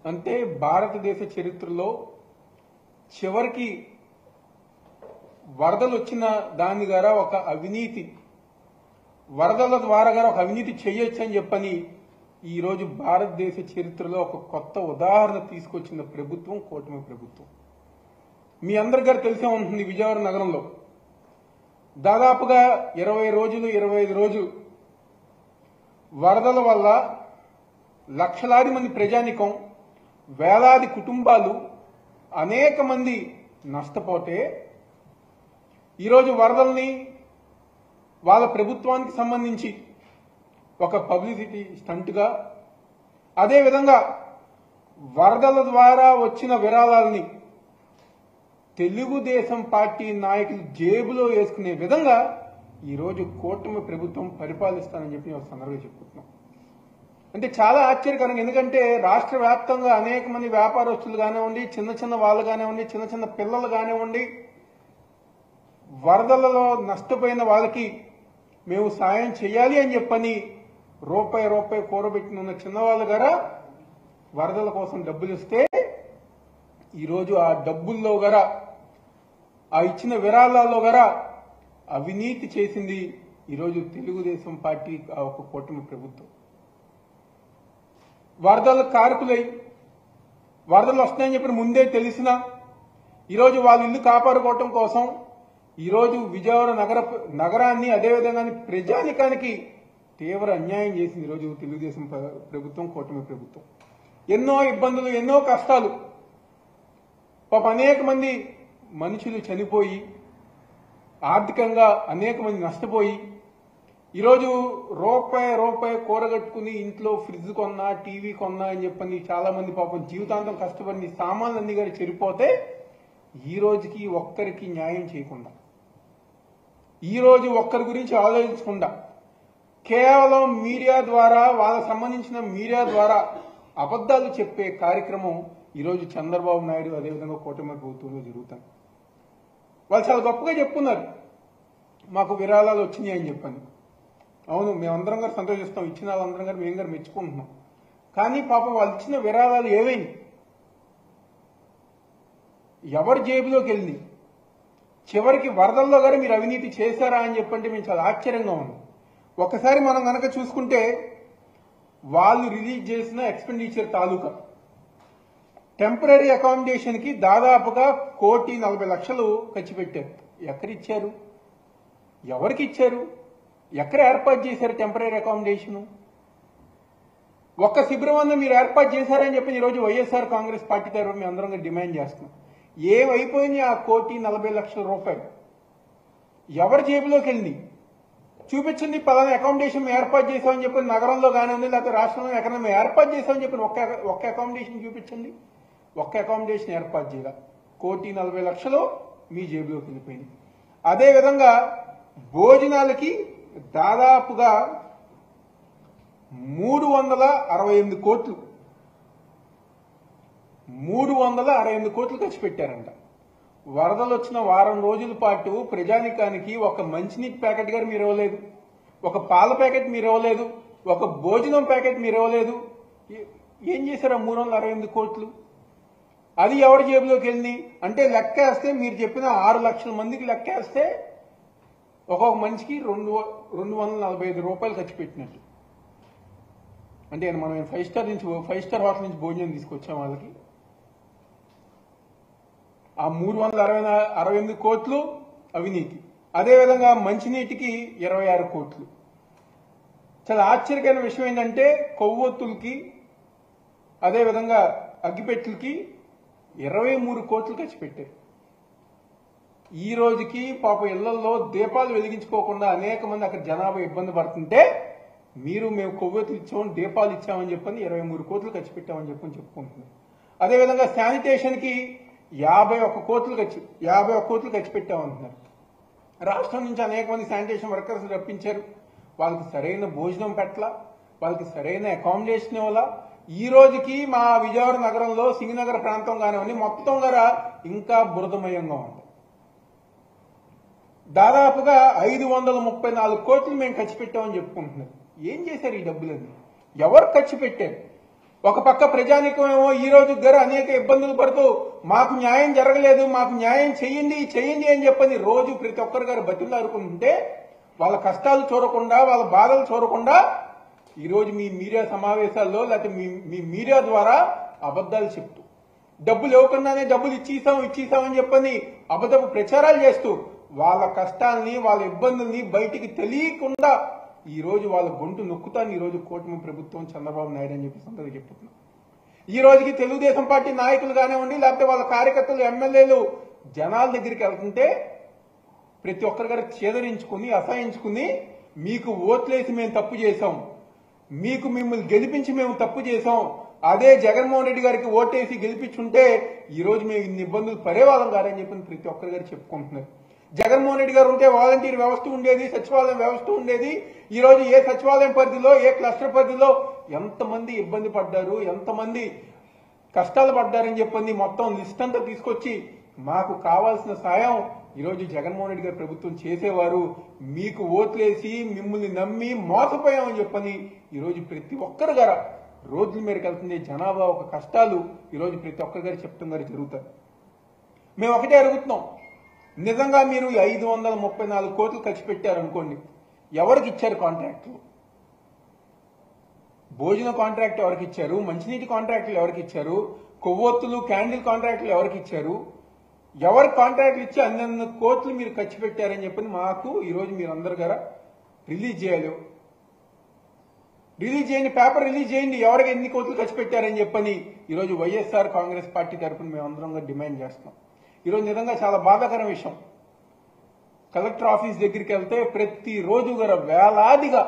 అంటే భారతదేశ చరిత్రలో చివరికి వరదలు వచ్చిన దాని ద్వారా ఒక అవినీతి వరదల ద్వారా ఒక అవినీతి చేయొచ్చు అని చెప్పని ఈరోజు భారతదేశ చరిత్రలో ఒక కొత్త ఉదాహరణ తీసుకొచ్చిన ప్రభుత్వం కూటమి ప్రభుత్వం. మీ అందరికీ తెలిసే ఉంటుంది, విజయవాడ నగరంలో దాదాపుగా 20 రోజులు 25 రోజులు వరదల వల్ల లక్షలాది మంది ప్రజానికం, వేలాది కుటుంబాలు, అనేక మంది నష్టపోతే ఈరోజు వరదల్ని వాళ్ళ ప్రభుత్వానికి సంబంధించి ఒక పబ్లిసిటీ స్టంట్గా, అదేవిధంగా వరదల ద్వారా వచ్చిన విరాళాలని తెలుగుదేశం పార్టీ నాయకులు జేబులో వేసుకునే విధంగా ఈరోజు కూటమి ప్రభుత్వం పరిపాలిస్తానని చెప్పి నేను సందర్భంగా చెప్పుకుంటున్నాం. అంటే చాలా ఆశ్చర్యకరంగా, ఎందుకంటే రాష్ట్ర వ్యాప్తంగా అనేక మంది వ్యాపారస్తులు కానివ్వండి, చిన్న చిన్న వాళ్ళు కానివ్వండి, చిన్న చిన్న పిల్లలు కానివ్వండి, వరదలలో నష్టపోయిన వాళ్ళకి మేము సాయం చేయాలి అని చెప్పని రూపాయి కూరబెట్టిన చిన్నవాళ్ళు గారా వరదల కోసం డబ్బులు ఇస్తే ఈరోజు ఆ డబ్బుల్లో గారా, ఆ ఇచ్చిన విరాళాల్లో గారా అవినీతి చేసింది ఈరోజు తెలుగుదేశం పార్టీ ఒక కూటమి ప్రభుత్వం. వరదల కారకులై వరదలు వస్తాయని చెప్పి ముందే తెలిసినా ఈరోజు వాళ్ళ ఇల్లు కాపాడుకోవటం కోసం ఈరోజు విజయవాడ నగరాన్ని, అదేవిధంగా ప్రజానికానికి తీవ్ర అన్యాయం చేసింది ఈరోజు తెలుగుదేశం ప్రభుత్వం, కూటమి ప్రభుత్వం. ఎన్నో ఇబ్బందులు, ఎన్నో కష్టాలు, పాప అనేక మంది మనుషులు చనిపోయి, ఆర్థికంగా అనేక మంది నష్టపోయి, ఈరోజు రూపాయి కూరగట్టుకుని ఇంట్లో ఫ్రిడ్జ్ కొన్నా, టీవీ కొన్నా అని చెప్పని చాలా మంది పాపం జీవితాంతం కష్టపడి సామాన్లన్నీ గారి చెరిపోతే ఈ రోజుకి ఒక్కరికి న్యాయం చేయకుండా, ఈ రోజు ఒక్కరి గురించి ఆలోచించకుండా కేవలం మీడియా ద్వారా, వాళ్ళకు సంబంధించిన మీడియా ద్వారా అబద్దాలు చెప్పే కార్యక్రమం ఈరోజు చంద్రబాబు నాయుడు అదేవిధంగా కూటమి ప్రభుత్వంలో జరుగుతాయి. వాళ్ళు చాలా గొప్పగా చెప్పుకున్నారు, మాకు విరాళాలు వచ్చినాయి అని చెప్పని. అవును, మేమందరం గారు సంతోషిస్తాం, ఇచ్చిన వాళ్ళందరం గారు మేము గారు మెచ్చుకుంటున్నాం. కానీ పాపం వాళ్ళు ఇచ్చిన విరాళాలు ఏవైంది, ఎవరి జేబులోకి వెళ్ళింది? చివరికి వరదల్లో గారు మీరు అవినీతి చేశారా అని చెప్పంటే మేము చాలా ఆశ్చర్యంగా ఉంది. ఒకసారి మనం కనుక చూసుకుంటే వాళ్ళు రిలీజ్ చేసిన ఎక్స్పెండిచర్ తాలూకా టెంపరీ అకామిడేషన్ కి దాదాపుగా 1,40,00,000 ఖర్చు పెట్టారు. ఎక్కడిచ్చారు? ఎవరికి ఇచ్చారు? ఎక్కడ ఏర్పాటు చేశారు టెంపరీ అకామిడేషన్? ఒక్క శిబిరం మీరు ఏర్పాటు చేశారని చెప్పి ఈరోజు వైఎస్ఆర్ కాంగ్రెస్ పార్టీ తరఫున మేము అందరం డిమాండ్ చేస్తున్నాం. ఏమైపోయింది ఆ 1,40,00,000 ఎవరి జేబులోకి వెళ్ళింది? చూపించండి, పలానా అకామిడేషన్ మేము ఏర్పాటు చేసామని చెప్పి నగరంలో కానివ్వండి, లేకపోతే రాష్ట్రంలో ఎక్కడైనా మేము ఏర్పాటు చేసామని చెప్పి ఒక్క అకామిడేషన్ చూపించండి. ఒక్క అకామిడేషన్ ఏర్పాటు చేయాల 1,40,00,000 మీ జేబులోకి వెళ్ళిపోయింది. అదేవిధంగా భోజనాలకి దాదాపుగా 368 కోట్లు 368 కోట్లు ఖర్చు పెట్టారంట. వరదలు వచ్చిన వారం రోజుల పాటు ప్రజానికానికి ఒక మంచినీటి ప్యాకెట్ గారు మీరు ఇవ్వలేదు, ఒక పాల ప్యాకెట్ మీరు ఇవ్వలేదు, ఒక భోజనం ప్యాకెట్ మీరు ఇవ్వలేదు. ఏం చేశారు 368 కోట్లు? అది ఎవరి జేబులోకి వెళ్ళింది అంటే లెక్కేస్తే మీరు చెప్పిన 6 లక్షల మందికి లెక్కేస్తే ఒక్కొక్క మనిషికి 245 రూపాయలు ఖర్చు పెట్టినట్టు. అంటే మనం 5 స్టార్ హోటల్ నుంచి భోజనం తీసుకొచ్చాం వాళ్ళకి. ఆ 368 కోట్లు అవినీతి. అదేవిధంగా మంచినీటికి 26 కోట్లు. చాలా ఆశ్చర్యకరమైన విషయం ఏంటంటే కొవ్వొత్తులకి, అదేవిధంగా అగ్గిపెట్టులకి 23 కోట్లు ఖర్చు పెట్టారు. ఈ రోజుకి పాప ఇళ్లలో దీపాలు వెలిగించుకోకుండా అనేక మంది అక్కడ జనాభా ఇబ్బంది పడుతుంటే మేము కొవ్వొత్తులు ఇచ్చామని, దీపాలు ఇచ్చామని చెప్పని 23 కోట్లు ఖర్చు పెట్టామని చెప్పని చెప్పుకుంటున్నాం. అదేవిధంగా శానిటేషన్ కి 51 కోట్లు ఖర్చు పెట్టామంటున్నారు. రాష్ట్రం నుంచి అనేక మంది శానిటేషన్ వర్కర్స్ రప్పించారు. వాళ్ళకి సరైన భోజనం పెట్టలా, వాళ్ళకి సరైన అకామిడేషన్ ఇవ్వాలా. ఈ రోజుకి మా విజయవాడ నగరంలో సింగనగర్ ప్రాంతం కానివ్వండి మొత్తం గారా ఇంకా బురదమయంగా ఉంది. దాదాపుగా 534 కోట్లు మేము ఖర్చు పెట్టామని చెప్పుకుంటున్నారు. ఏం చేశారు ఈ డబ్బులన్నీ? ఎవరు ఖర్చు పెట్టారు? ఒక పక్క ప్రజానికమేమో ఈ రోజు గారు అనేక ఇబ్బందులు పడుతూ మాకు న్యాయం జరగలేదు, మాకు న్యాయం చెయ్యండి చెయ్యండి అని చెప్పని రోజు ప్రతి ఒక్కరు గారు బతిలాడుకుంటుంటే వాళ్ళ కష్టాలు చూడకుండా వాళ్ళ బాధలు చూడకుండా ఈరోజు మీ మీడియా సమావేశాల్లో లేకపోతే మీ మీడియా ద్వారా అబద్దాలు చెప్తూ డబ్బులు ఇవ్వకుండానే డబ్బులు ఇచ్చేసామని చెప్పని అబద్ధపు ప్రచారాలు చేస్తూ వాళ్ళ కష్టాల్ని వాళ్ళ ఇబ్బందుల్ని బయటికి తెలియకుండా ఈ రోజు వాళ్ళ గొంతు నొక్కుతాను ఈ రోజు కూటమి ప్రభుత్వం చంద్రబాబు నాయుడు అని చెప్పి అందరూ చెప్తున్నారు. ఈ రోజుకి తెలుగుదేశం పార్టీ నాయకులు కానివ్వండి లేకపోతే వాళ్ళ కార్యకర్తలు ఎమ్మెల్యేలు జనాల దగ్గరికి వెళ్తుంటే ప్రతి ఒక్కరి గారు చేదరించుకుని అసహించుకుని మీకు ఓట్లేసి మేము తప్పు చేశాం, మీకు మిమ్మల్ని గెలిపించి మేము తప్పు చేశాం, అదే జగన్మోహన్ రెడ్డి గారికి ఓటేసి గెలిపించుంటే ఈ రోజు మేము ఇన్ని ఇబ్బందులు పడేవాళ్ళం కాదని చెప్పి ప్రతి ఒక్కరి గారు చెప్పుకుంటున్నారు. జగన్మోహన్ రెడ్డి గారు ఉంటే వాలంటీర్ వ్యవస్థ ఉండేది, సచివాలయం వ్యవస్థ ఉండేది. ఈ రోజు ఏ సచివాలయం పరిధిలో ఏ క్లస్టర్ పరిధిలో ఎంతమంది ఇబ్బంది పడ్డారు, ఎంతమంది కష్టాలు పడ్డారని చెప్పి మొత్తం లిస్ట్ అంతా తీసుకొచ్చి మాకు కావాల్సిన సాయం ఈరోజు జగన్మోహన్ రెడ్డి గారి ప్రభుత్వం చేసేవారు. మీకు ఓట్లేసి మిమ్మల్ని నమ్మి మోసపోయామని చెప్పని ఈరోజు ప్రతి ఒక్కరు గారు రోడ్ల మీదకి వెళ్తుంది. జనాభా ఒక కష్టాలు ఈరోజు ప్రతి ఒక్కరి గారు చెప్తున్న గారు జరుగుతారు. మేము ఒకటే అడుగుతున్నాం, నిజంగా మీరు 534 కోట్లు ఖర్చు పెట్టారనుకోండి, ఎవరికి ఇచ్చారు కాంట్రాక్టులు? భోజన కాంట్రాక్ట్ ఎవరికి ఇచ్చారు? మంచినీటి కాంట్రాక్టులు ఎవరికి ఇచ్చారు? కొవ్వొత్తులు క్యాండిల్ కాంట్రాక్టులు ఎవరికి ఇచ్చారు? ఎవరి కాంట్రాక్టులు ఇచ్చి అన్ని కోట్లు మీరు ఖర్చు పెట్టారని చెప్పని మాకు ఈరోజు మీరు అందరు గారా రిలీజ్ చేయాలి. రిలీజ్ చేయండి, పేపర్ రిలీజ్ చేయండి, ఎవరికి ఎన్ని కోట్లు ఖర్చు పెట్టారని చెప్పని ఈరోజు వైఎస్ఆర్ కాంగ్రెస్ పార్టీ తరఫున మేము అందరం డిమాండ్ చేస్తున్నాం. ఈరోజు నిజంగా చాలా బాధాకరం విషయం, కలెక్టర్ ఆఫీస్ దగ్గరికి వెళ్తే ప్రతిరోజు గారు వేలాదిగా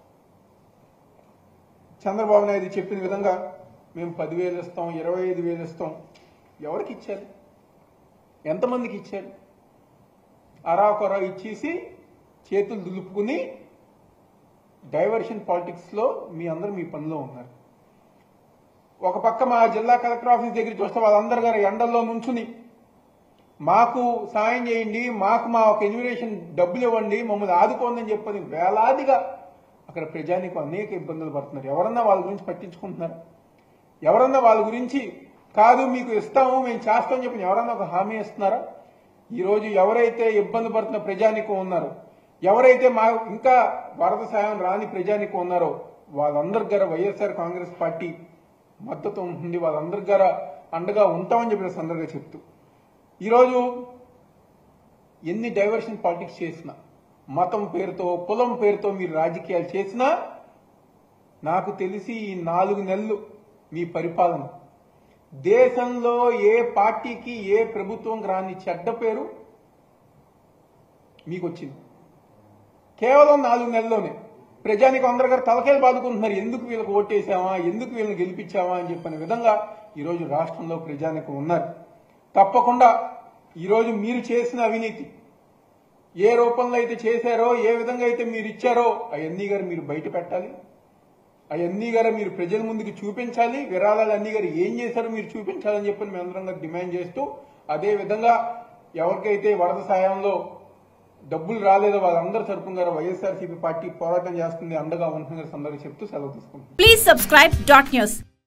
చంద్రబాబు నాయుడు చెప్పిన విధంగా మేము 10,000 ఇస్తాం, 25,000 ఇస్తాం. ఎవరికి ఇచ్చారు? ఎంతమందికి ఇచ్చారు? అరాకొర ఇచ్చేసి చేతులు దులుపుకుని డైవర్షన్ పాలిటిక్స్ లో మీ అందరూ మీ పనిలో ఉన్నారు. ఒక పక్క మా జిల్లా కలెక్టర్ ఆఫీస్ దగ్గర చూస్తే వాళ్ళందరూ గారు ఎండల్లో నుంచుని మాకు సాయం చేయండి, మాకు మా ఒక ఇన్విటేషన్ డబ్బులు ఇవ్వండి, మమ్మల్ని ఆదుకోండి చెప్పని వేలాదిగా అక్కడ ప్రజానికి అనేక ఇబ్బందులు పడుతున్నారు. ఎవరన్నా వాళ్ళ గురించి పట్టించుకుంటున్నారు? ఎవరన్నా వాళ్ళ గురించి కాదు మీకు ఇస్తాము మేము చేస్తామని చెప్పి ఎవరన్నా ఒక హామీ ఇస్తున్నారా? ఈరోజు ఎవరైతే ఇబ్బంది పడుతున్న ప్రజానికం ఉన్నారో, ఎవరైతే మా ఇంకా వరద సాయం రాని ప్రజానికం ఉన్నారో వాళ్ళందరి గారు వైఎస్ఆర్ కాంగ్రెస్ పార్టీ మద్దతు ఉంటుంది, వాళ్ళందరి గారు అండగా ఉంటామని చెప్పిన సందర్భంగా చెప్తూ ఈరోజు ఎన్ని డైవర్షన్ పాలిటిక్స్ చేసినా, మతం పేరుతో కులం పేరుతో మీరు రాజకీయాలు చేసినా నాకు తెలిసి ఈ 4 నెలలు మీ పరిపాలన దేశంలో ఏ పార్టీకి ఏ ప్రభుత్వం రాని చెడ్డ పేరు మీకు వచ్చింది. కేవలం 4 నెలల్లోనే ప్రజానికి అందరు గారు తలకాయలు బాదుకుంటున్నారు, ఎందుకు వీళ్ళకి ఓటేసామా, ఎందుకు వీళ్ళని గెలిపించామా అని చెప్పిన విధంగా ఈరోజు రాష్ట్రంలో ప్రజానికి ఉన్నారు. తప్పకుండా ఈరోజు మీరు చేసిన అవినీతి ఏ రూపంలో అయితే చేశారో, ఏ విధంగా అయితే మీరు ఇచ్చారో అవన్నీ గారు మీరు బయట పెట్టాలి, అవన్నీ గారు మీరు ప్రజల ముందుకు చూపించాలి, విరాళాలు అన్ని గారు ఏం చేశారో మీరు చూపించాలని చెప్పి మేమందరం డిమాండ్ చేస్తూ, అదే విధంగా ఎవరికైతే వరద సాయంలో డబ్బులు రాలేదో వాళ్ళందరి తరపున వైఎస్ఆర్సీపీ పార్టీ పోరాటం చేస్తుంది, అండగా ఉంటుందని సందర్భంగా చెప్తూ సెలవు తీసుకుంటున్నాం. Please subscribe .news